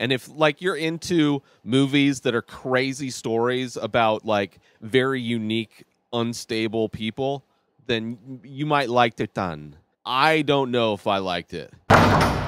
And if like you're into movies that are crazy stories about like very unique, unstable people, then you might like Titane. I don't know if I liked it.